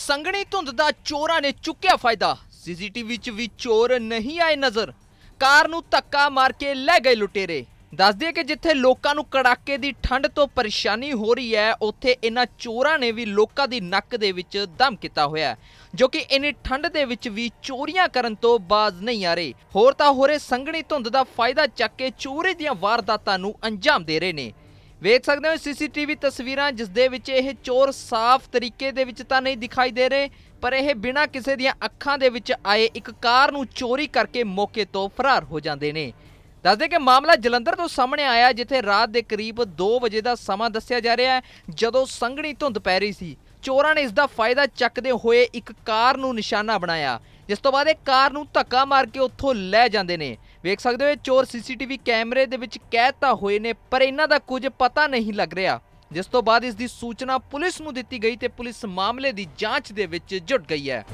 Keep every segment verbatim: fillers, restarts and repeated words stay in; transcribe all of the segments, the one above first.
ਸੰਘਣੀ ਧੁੰਦ ਦਾ ਚੋਰਾਂ ਨੇ ਚੁੱਕਿਆ ਫਾਇਦਾ। ਸੀਸੀਟੀਵੀ 'ਚ ਵੀ ਚੋਰ ਨਹੀਂ ਆਏ ਨਜ਼ਰ। ਕਾਰ ਨੂੰ ਧੱਕਾ ਮਾਰ ਕੇ ਲੈ ਗਏ ਲੁਟੇਰੇ। ਦੱਸ ਦਈਏ ਕਿ ਜਿੱਥੇ ਲੋਕਾਂ ਨੂੰ ਕੜਾਕੇ ਦੀ ਠੰਡ ਤੋਂ ਪਰੇਸ਼ਾਨੀ ਹੋ ਰਹੀ ਹੈ, ਉੱਥੇ ਇਹਨਾਂ ਚੋਰਾਂ ਨੇ ਵੀ ਲੋਕਾਂ ਦੀ ਨੱਕ ਦੇ ਵਿੱਚ ਦਮ ਕੀਤਾ ਹੋਇਆ ਹੈ, ਜੋ ਕਿ ਇੰਨੀ ਠੰਡ ਦੇ ਵਿੱਚ ਵੀ ਚੋਰੀਆਂ ਕਰਨ ਤੋਂ ਬਾਜ਼ ਨਹੀਂ ਆ ਰਹੇ। ਹੋਰ ਤਾਂ ਹੋਰੇ ਸੰਘਣੀ ਧੁੰਦ ਦਾ ਫਾਇਦਾ ਚੱਕ ਕੇ ਚੋਰੀ ਦੀਆਂ ਵਾਰਦਾਤਾਂ ਨੂੰ ਅੰਜਾਮ ਦੇ ਰਹੇ ਨੇ। ਵੇਖ ਸਕਦੇ ਹੋ ਸੀਸੀਟੀਵੀ ਤਸਵੀਰਾਂ, ਜਿਸ ਦੇ ਵਿੱਚ ਇਹ ਚੋਰ ਸਾਫ਼ ਤਰੀਕੇ ਦੇ ਵਿੱਚ ਤਾਂ ਨਹੀਂ ਦਿਖਾਈ ਦੇ ਰਹੇ, ਪਰ ਇਹ ਬਿਨਾਂ ਕਿਸੇ ਦੀਆਂ ਅੱਖਾਂ ਦੇ ਵਿੱਚ ਆਏ ਇੱਕ ਕਾਰ ਨੂੰ ਚੋਰੀ ਕਰਕੇ ਮੌਕੇ ਤੋਂ ਫਰਾਰ ਹੋ ਜਾਂਦੇ ਨੇ। ਦੱਸਦੇ ਕਿ ਮਾਮਲਾ ਜਲੰਧਰ ਤੋਂ ਸਾਹਮਣੇ ਆਇਆ, ਜਿੱਥੇ ਰਾਤ ਦੇ ਕਰੀਬ ਦੋ ਵਜੇ ਦਾ ਸਮਾਂ ਦੱਸਿਆ ਜਾ ਰਿਹਾ ਹੈ, ਜਦੋਂ ਸੰਘਣੀ ਧੁੰਦ ਪੈ ਰਹੀ ਸੀ। ਚੋਰਾਂ ਨੇ ਇਸ ਦਾ ਫਾਇਦਾ ਚੱਕਦੇ ਹੋਏ ਇੱਕ ਕਾਰ ਨੂੰ ਨਿਸ਼ਾਨਾ ਬਣਾਇਆ, ਜਿਸ ਤੋਂ ਬਾਅਦ ਇਹ ਕਾਰ ਨੂੰ ਧੱਕਾ ਮਾਰ ਕੇ ਉੱਥੋਂ ਲੈ ਜਾਂਦੇ ਨੇ। ਵੇਖ ਸਕਦੇ ਹੋ ਇਹ ਚੋਰ ਸੀਸੀਟੀਵੀ ਕੈਮਰੇ ਦੇ ਵਿੱਚ ਕੈਦ ਤਾਂ ਹੋਏ ਨੇ, ਪਰ ਇਹਨਾਂ ਦਾ ਕੁਝ ਪਤਾ ਨਹੀਂ ਲੱਗ ਰਿਹਾ, ਜਿਸ ਤੋਂ ਬਾਅਦ ਇਸ ਦੀ ਸੂਚਨਾ ਪੁਲਿਸ ਨੂੰ ਦਿੱਤੀ ਗਈ ਤੇ ਪੁਲਿਸ ਮਾਮਲੇ ਦੀ ਜਾਂਚ ਦੇ ਵਿੱਚ ਜੁਟ ਗਈ ਹੈ।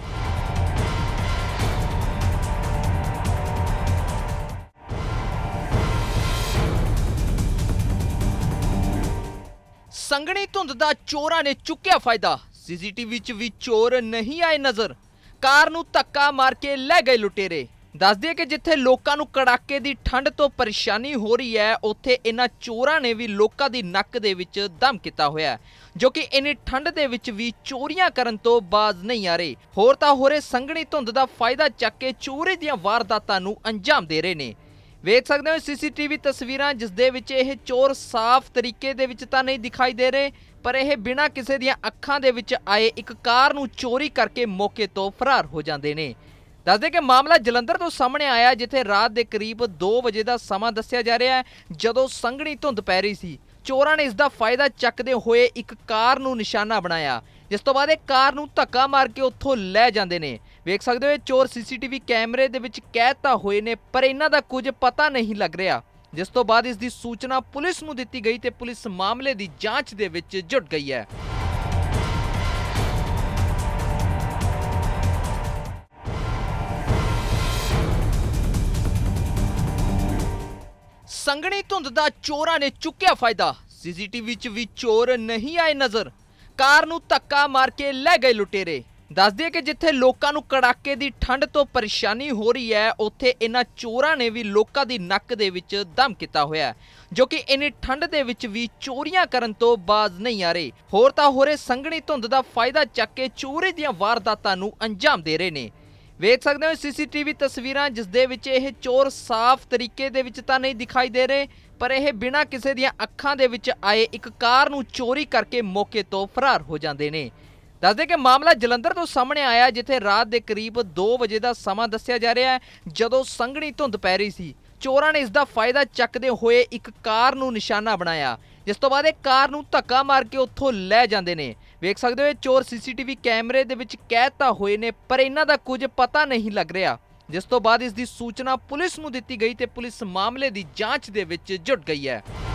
ਸੰਘਣੀ ਧੁੰਦ ਦਾ ਚੋਰਾਂ ਨੇ ਚੁੱਕਿਆ ਫਾਇਦਾ। ਸੀਸੀਟੀਵੀ 'ਚ ਵੀ ਚੋਰ ਨਹੀਂ ਆਏ ਨਜ਼ਰ। ਕਾਰ ਨੂੰ ਧੱਕਾ ਮਾਰ ਕੇ ਲੈ ਗਏ ਲੁਟੇਰੇ। ਦੱਸ ਦਈਏ ਕਿ ਜਿੱਥੇ ਲੋਕਾਂ ਨੂੰ ਕੜਾਕੇ ਦੀ ਠੰਡ ਤੋਂ ਪਰੇਸ਼ਾਨੀ ਹੋ ਰਹੀ ਹੈ, ਉੱਥੇ ਇਹਨਾਂ ਚੋਰਾਂ ਨੇ ਵੀ ਲੋਕਾਂ ਦੀ ਨੱਕ ਦੇ ਵਿੱਚ ਦਮ ਕੀਤਾ ਹੋਇਆ ਹੈ, ਜੋ ਕਿ ਇੰਨੀ ਠੰਡ ਦੇ ਵਿੱਚ ਵੀ ਚੋਰੀਆਂ ਕਰਨ ਤੋਂ ਬਾਜ਼ ਨਹੀਂ ਆ ਰਹੇ। ਹੋਰ ਤਾਂ ਹੋਰੇ ਸੰਘਣੀ ਧੁੰਦ ਦਾ ਫਾਇਦਾ ਚੱਕ ਕੇ ਚੋਰੀ ਦੀਆਂ ਵਾਰਦਾਤਾਂ ਨੂੰ ਅੰਜਾਮ ਦੇ ਰਹੇ ਨੇ। ਵੇਖ ਸਕਦੇ ਹੋ ਸੀਸੀਟੀਵੀ ਤਸਵੀਰਾਂ, ਜਿਸ ਦੇ ਵਿੱਚ ਇਹ ਚੋਰ ਸਾਫ਼ ਤਰੀਕੇ ਦੇ ਵਿੱਚ ਤਾਂ ਨਹੀਂ ਦਿਖਾਈ ਦੇ ਰਹੇ, ਪਰ ਇਹ ਬਿਨਾਂ ਕਿਸੇ ਦੀਆਂ ਅੱਖਾਂ ਦੇ ਵਿੱਚ ਆਏ ਇੱਕ ਕਾਰ ਨੂੰ ਚੋਰੀ ਕਰਕੇ ਮੌਕੇ ਤੋਂ ਫਰਾਰ ਹੋ ਜਾਂਦੇ ਨੇ। ਦੱਸਦੇ ਕਿ ਮਾਮਲਾ ਜਲੰਧਰ ਤੋਂ ਸਾਹਮਣੇ ਆਇਆ, ਜਿੱਥੇ ਰਾਤ ਦੇ ਕਰੀਬ ਦੋ ਵਜੇ ਦਾ ਸਮਾਂ ਦੱਸਿਆ ਜਾ ਰਿਹਾ ਹੈ, ਜਦੋਂ ਸੰਘਣੀ ਧੁੰਦ ਪੈ ਰਹੀ ਸੀ। ਚੋਰਾਂ ਨੇ ਇਸ ਦਾ ਫਾਇਦਾ ਚੱਕਦੇ ਹੋਏ ਇੱਕ ਕਾਰ ਨੂੰ ਨਿਸ਼ਾਨਾ ਬਣਾਇਆ, ਜਿਸ ਤੋਂ ਬਾਅਦ ਇਹ ਕਾਰ ਨੂੰ ਧੱਕਾ ਮਾਰ ਕੇ ਉੱਥੋਂ ਲੈ ਜਾਂਦੇ ਨੇ। ਵੇਖ ਸਕਦੇ ਹੋ ਇਹ ਚੋਰ ਸੀਸੀਟੀਵੀ ਕੈਮਰੇ ਦੇ ਵਿੱਚ ਕੈਦ ਤਾਂ ਹੋਏ ਨੇ, ਪਰ ਇਹਨਾਂ ਦਾ ਕੁਝ ਪਤਾ ਨਹੀਂ ਲੱਗ ਰਿਹਾ, ਜਿਸ ਤੋਂ ਬਾਅਦ ਇਸ ਦੀ ਸੂਚਨਾ ਪੁਲਿਸ ਨੂੰ ਦਿੱਤੀ ਗਈ ਤੇ ਪੁਲਿਸ ਮਾਮਲੇ ਦੀ ਜਾਂਚ ਦੇ ਵਿੱਚ ਜੁਟ ਗਈ ਹੈ। ਸੰਘਣੀ ਧੁੰਦ ਦਾ ਚੋਰਾਂ ਨੇ ਚੁੱਕਿਆ ਫਾਇਦਾ। ਸੀਸੀਟੀਵੀ 'ਚ ਵੀ ਚੋਰ ਨਹੀਂ ਆਏ ਨਜ਼ਰ। ਕਾਰ ਨੂੰ ਧੱਕਾ ਮਾਰ ਕੇ ਲੈ ਗਏ ਲੁਟੇਰੇ। ਦੱਸ ਦਈਏ ਕਿ ਜਿੱਥੇ ਲੋਕਾਂ ਨੂੰ ਕੜਾਕੇ ਦੀ ਠੰਡ ਤੋਂ ਪਰੇਸ਼ਾਨੀ ਹੋ ਰਹੀ ਹੈ, ਉੱਥੇ ਇਹਨਾਂ ਚੋਰਾਂ ਨੇ ਵੀ ਲੋਕਾਂ ਦੀ ਨੱਕ ਦੇ ਵਿੱਚ ਦਮ ਕੀਤਾ ਹੋਇਆ ਹੈ, ਜੋ ਕਿ ਇੰਨੀ ਠੰਡ ਦੇ ਵਿੱਚ ਵੀ ਚੋਰੀਆਂ ਕਰਨ ਤੋਂ ਬਾਜ਼ ਨਹੀਂ ਆ ਰਹੇ। ਹੋਰ ਤਾਂ ਹੋਰੇ ਸੰਘਣੀ ਧੁੰਦ ਦਾ ਫਾਇਦਾ ਚੱਕ ਕੇ ਚੋਰੀ ਦੀਆਂ ਵਾਰਦਾਤਾਂ ਨੂੰ ਅੰਜਾਮ ਦੇ ਰਹੇ ਨੇ। ਵੇਖ ਸਕਦੇ ਹੋ ਸੀਸੀਟੀਵੀ ਤਸਵੀਰਾਂ, ਜਿਸ ਦੇ ਵਿੱਚ ਇਹ ਚੋਰ ਸਾਫ਼ ਤਰੀਕੇ ਦੇ ਵਿੱਚ ਤਾਂ ਨਹੀਂ ਦਿਖਾਈ ਦੇ ਰਹੇ, ਪਰ ਇਹ ਬਿਨਾਂ ਕਿਸੇ ਦੀਆਂ ਅੱਖਾਂ ਦੇ ਵਿੱਚ ਆਏ ਇੱਕ ਕਾਰ ਨੂੰ ਚੋਰੀ ਕਰਕੇ ਮੌਕੇ ਤੋਂ ਫਰਾਰ ਹੋ ਜਾਂਦੇ ਨੇ। ਦੱਸਦੇ ਕਿ ਮਾਮਲਾ ਜਲੰਧਰ ਤੋਂ ਸਾਹਮਣੇ ਆਇਆ, ਜਿੱਥੇ ਰਾਤ ਦੇ ਕਰੀਬ ਦੋ ਵਜੇ ਦਾ ਸਮਾਂ ਦੱਸਿਆ ਜਾ ਰਿਹਾ ਹੈ, ਜਦੋਂ ਸੰਘਣੀ ਧੁੰਦ ਪੈ ਰਹੀ ਸੀ। ਚੋਰਾਂ ਨੇ ਇਸ ਦਾ ਫਾਇਦਾ ਚੱਕਦੇ ਹੋਏ ਇੱਕ ਕਾਰ ਨੂੰ ਨਿਸ਼ਾਨਾ ਬਣਾਇਆ, ਜਿਸ ਤੋਂ ਬਾਅਦ ਇਹ ਕਾਰ ਨੂੰ ਧੱਕਾ ਮਾਰ ਕੇ ਉੱਥੋਂ ਲੈ ਜਾਂਦੇ ਨੇ। ਵੇਖ ਸਕਦੇ ਹੋ ਇਹ ਚੋਰ ਸੀਸੀਟੀਵੀ ਕੈਮਰੇ ਦੇ ਵਿੱਚ ਕੈਦ ਤਾਂ ਹੋਏ ਨੇ, ਪਰ ਇਹਨਾਂ ਦਾ ਕੁਝ ਪਤਾ ਨਹੀਂ ਲੱਗ ਰਿਹਾ, ਜਿਸ ਤੋਂ ਬਾਅਦ ਇਸ ਦੀ ਸੂਚਨਾ ਪੁਲਿਸ ਨੂੰ ਦਿੱਤੀ ਗਈ ਤੇ ਪੁਲਿਸ ਮਾਮਲੇ ਦੀ ਜਾਂਚ ਦੇ ਵਿੱਚ ਜੁਟ ਗਈ ਹੈ।